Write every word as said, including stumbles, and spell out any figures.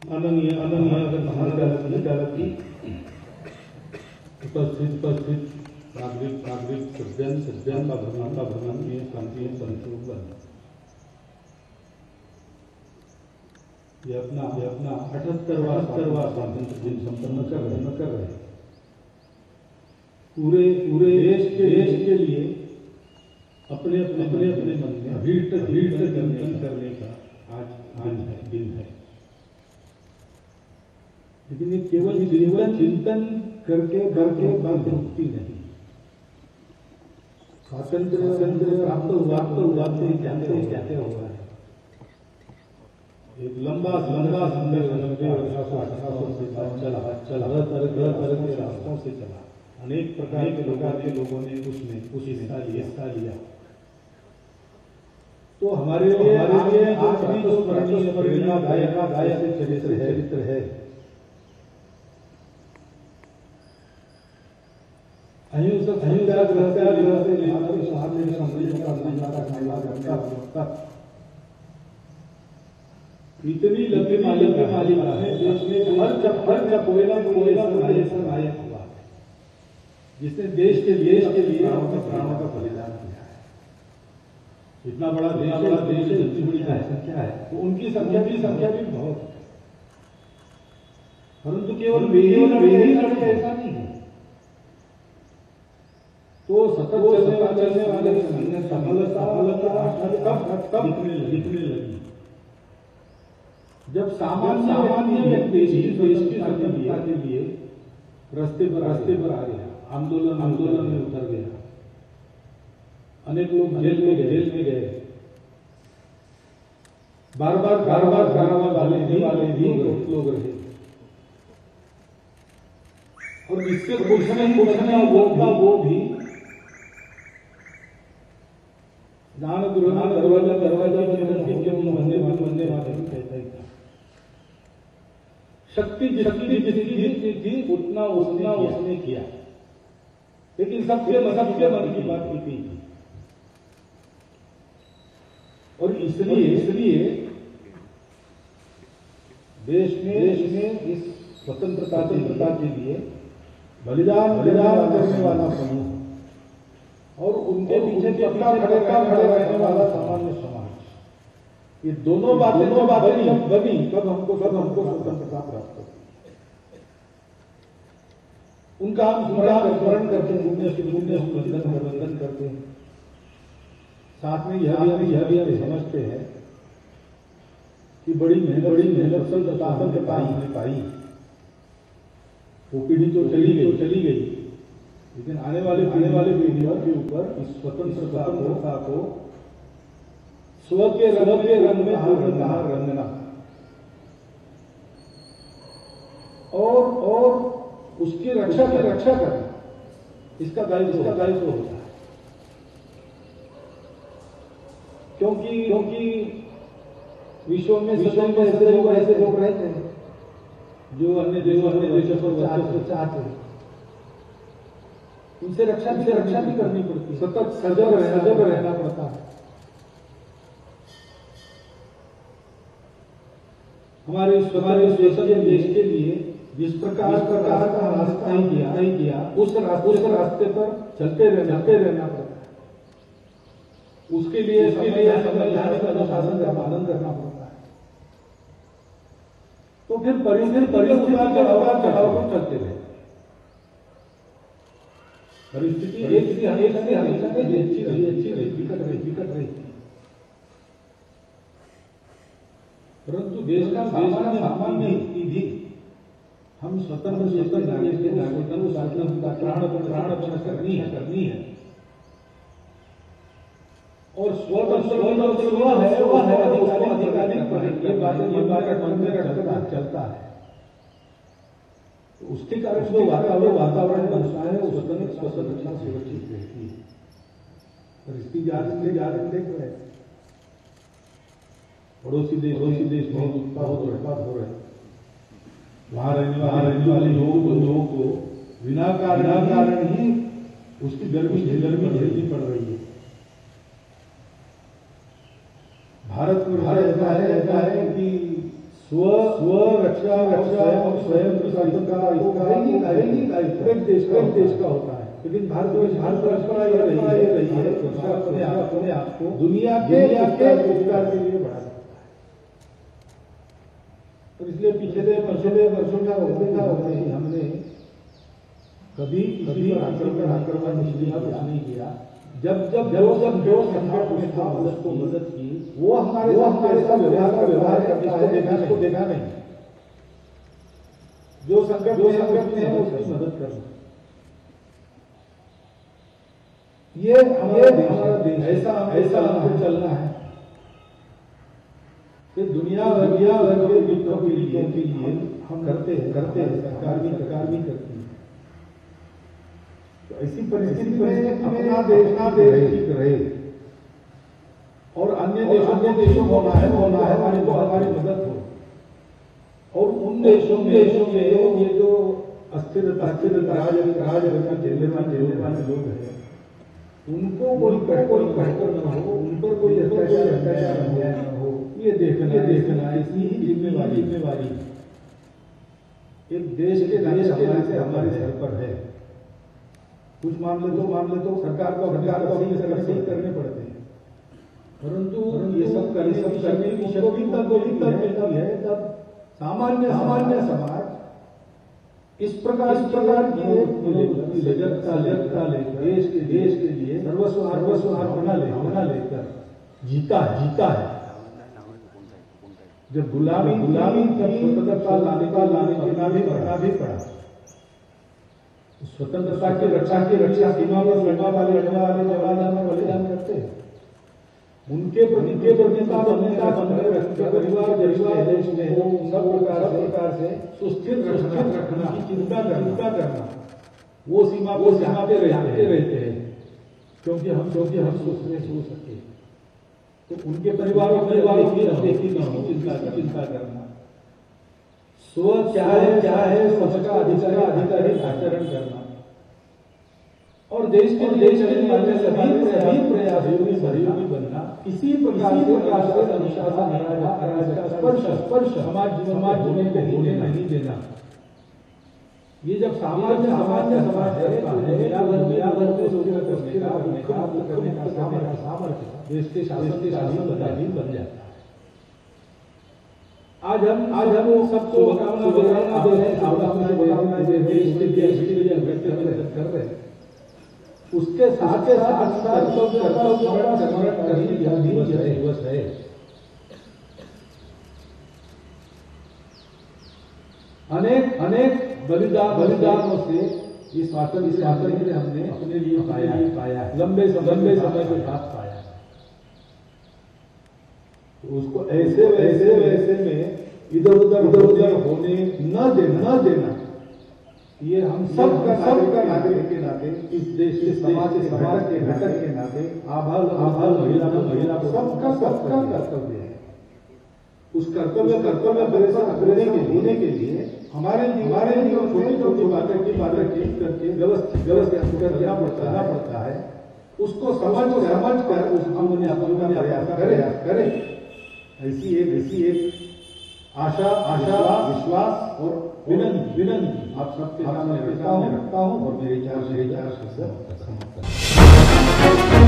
माननीय माननीय चालक की उपस्थित उपस्थित नागरिक नागरिक सज्जन सज्जन का भ्रमण का भ्रमण में शांति संतोलन ये अपना ये अपना अठहत्तरवां अठहत्तरवां स्वातंत्र दिन संपन्न कर रहे कर रहे पूरे पूरे देश के देश के लिए अपने अपने अपने अपने मन में अभीष्ट अभीष्ट चिंतन करने का आज आज है दिन है। लेकिन ये केवल चिंतन चिंतन करके करके बात रुकती नहीं। स्वातंत्र स्वातंत्र प्राप्त हुआ तो हुआ तो कहते कहते हुआ है एक लंबा लंबा सुंदर नब्बे वर्षों से अठारह से चला चला तरह तरह तरह के रास्तों से चला। अनेक प्रकार के प्रकार के लोगों ने उसमें उस हिस्सा लिया हिस्सा लिया। तो हमारे लिए हमारे लिए आज भी जो स्मरणीय प्रेरणादायक दायक चरित्र है चरित्र है अहिंसक अहिंसा ग्रहता ग्रहते लेकर साहब ने समझने का समझाता समझाता करता इतनी लंबी लंबी मालिका है देश में हर जब हर जब कोई ना कोई ना कोई ऐसा नायक हुआ है जिसने देश के देश के लिए अपने प्राणों का बलिदान किया है। इतना बड़ा देश बड़ा देश है इतनी बड़ी संख्या है तो उनकी संख्या भी संख्या भी बहुत है। परंतु केवल वे ही लड़े ऐसा नहीं है। तो सतत चलने चलने वाले सफलता सफलता कब कब दिखने लगी जब सामान्य सामान्य व्यक्ति देश की स्वतंत्रता के लिए रास्ते पर रास्ते पर आ गया आंदोलन आंदोलन में उतर गया। अनेक लोग जेल में जेल में गए बार बार बार बार कारावास वाले भी वाले भी लोग रहे और जिससे कुछ नहीं कुछ नहीं वो था वो भी दान गृह दरवाजा दरवाजा के वंदे वंदे मातरम कहता ही था। शक्ति जिसकी जिसकी थी उतना उतना उसने किया लेकिन सबके सबके मन की बात की थी और इसलिए इसलिए देश में देश में इस स्वतंत्रता स्वतंत्रता के लिए बलिदान बलिदान करने वाला समूह और उनके पीछे पक्का खड़े खड़े रहने वाला सामान्य समाज ये दोनों बातें दोनों बातें जब बनी तब हमको तब हमको स्वतंत्रता प्राप्त हुई। उनका हम स्मरण स्मरण करते हैं पुण्य पुण्य वंदन वंदन करते हैं। साथ में यह भी यह भी हम समझते हैं कि बड़ी मेहनत बड़ी मेहनत स्वतंत्रता हमने पाई। वो पीढ़ी तो चली गई चली गई लेकिन आने वाले आने वाले पीढ़ियों के ऊपर इस स्वतंत्रता को स्व के रंग के रंग में रंगना रंगना और और उसकी रक्षा की रक्षा करना इसका दायित्व इसका दायित्व होता है। क्योंकि क्योंकि विश्व में विश्व में ऐसे लोग ऐसे लोग रहते हैं जो अन्य देशों अन्य देशों पर चाहते हैं उनसे रक्षा भी रक्षा भी करनी पड़ती है। सतत सजग सजग रहना पड़ता है। हमारे हमारे देश के लिए जिस प्रकार प्रकार का रास्ता ही किया नहीं किया उस उस रास्ते पर चलते रहना चलते रहना पड़ता है। उसके लिए उसके लिए संविधान का अनुशासन का पालन करना पड़ता है। तो फिर परिस्थिति परिस्थिति चढ़ाव चढ़ाव को चलते रहे। परिस्थिति एक से एक से हमेशा अच्छी रही अच्छी रही विकट रही विकट रही परंतु देश का सामान्य सामान्य भी हम स्वतंत्र चेतन नागरिक के नागरिकों को प्राण प्राण रक्षा करनी है करनी है और स्वतंत्र स्व है वह है अधिकारिक ये बातें ये बातें मन में रखकर चलता है। उसके कारण जो वातावरण वातावरण बनता है वो स्वतंत्र स्वतंत्रता सुरक्षित रहती है। परिस्थिति याद से याद देख रहे पड़ोसी देश पड़ोसी देश बहुत बहुत बर्बाद हो रहे हैं। वहां रहने वहां रहने वाले लोगों को लोगों को बिना कारण कारण ही उसकी गर्मी गर्मी झेलनी पड़ रही है। भारत में ऐसा है ऐसा है कि स्व स्व रक्षा रक्षा और स्वयं का एक देश का देश का होता है। लेकिन भारत में भारत परंपरा ये रही है रही है अपने अपने आप को दुनिया के उपकार के लिए बढ़ा सकता है। तो इसलिए पिछले पिछले वर्षों का देखा होगा कि हमने कभी कभी आक्रमण आक्रमण नहीं किया। जब जब जब जब जो संकट में था उसको मदद की, वो हमारे वो हमारे साथ व्यवहार का व्यवहार करता है, देखा इसको देखा नहीं। जो संकट जो संकट में है उसकी मदद करना, ये हमारा देश ऐसा ऐसा हमको चलना है कि दुनिया दुनिया भर के वित्तों के लिए के लिए हम करते हैं करते हैं सरकार भी सरकार भी करती है। तो ऐसी परिस्थिति में अपना देश ना देश ठीक रहे और अन्य देशों के देशों को होना है होना है हमारी तो हमारी मदद हो। और उन देशों देशों में ये जो अस्थिरता अस्थिरता राज राज झेलने वाले झेलने वाले लोग हैं, उनको कोई कोई कहकर न हो, उन पर कोई अत्याचार न हो, ये देखना ये देखना इसी ही जिम्मेवारी जिम्मेवारी एक देश के देश के नाते हमारे सर पर है। कुछ मामले तो मामले तो सरकार को सरकार को सही सही करने पड़ते हैं, परंतु ये सब करने सब करने की शक्ति तब तब मिलती है तब सामान्य सामान्य समाज इस प्रकार इस प्रकार की सजगता लेकर देश के देश के लिए सर्वस्व सर्वस्व भावना ले भावना लेकर जीता जीता है। जब गुलामी गुलामी तब स्वतंत्रता लाने का लाने का भी बढ़ना भी पड़ा। स्वतंत्रता की रक्षा की रक्षा सीमा पर लड़ने वाले लड़ने वाले जवान में बलिदान करते हैं, उनके प्रति के प्रति का बनने का परिवार परिवार देश में हो सब प्रकार प्रकार से सुस्थिर सुस्थिर रखना की चिंता चिंता करना, वो सीमा वो सीमा पे रहते रहते हैं क्योंकि हम क्योंकि हम सोचने सो सके। तो उनके परिवारों परिवारों की देखी चिंता चिंता करना, स्व क्या है क्या है सबका अधिकार अधिकारी आचरण करना और देश के देश के लिए सभी सभी प्रयासों सहयोगी बनना, इसी प्रकार से अनुशासन अराजकता स्पर्श स्पर्श समाज समाज होने को होने नहीं देना। ये जब सामान्य सामान्य समाज करता है दुनिया भर में लोगों को करने का सामर्थ्य देश के शासन के शासन बन जाता है। आज हम आज हम सबको शुभकामना दे रहे हैं, शुभकामनाएं दे रहे हैं, देश के देश के लिए व्यक्त कर रहे हैं। उसके साथ के साथ कर्तव्य कर्तव्य स्मरण करने का दिवस है। अनेक अनेक बलिदान बलिदानों से इस स्वातंत्र इस स्वातंत्र हमने अपने लिए पाया पाया लंबे लंबे समय के साथ पाया। उसको ऐसे वैसे वैसे में इधर उधर इधर उधर होने न देना न देना, ये हम सब का सब का नागरिक के नाते इस देश के समाज के समाज के घटक के नाते आभार आभार महिला महिला सबका सबका कर्तव्य है। उस कर्तव्य कर्तव्य करने के होने के लिए हमारे हमारे जीवन छोटी छोटी बातें की बातें ठीक करके व्यवस्थित व्यवस्थित करना पड़ता पड़ता है। उसको समझ समझ कर उस हमने अपना प्रयास करें करें ऐसी एक ऐसी एक आशा आशा विश्वास और विनम्र विनम्र आप सबके सामने रखता हूँ रखता हूँ और मेरे चार मेरे चार शब्द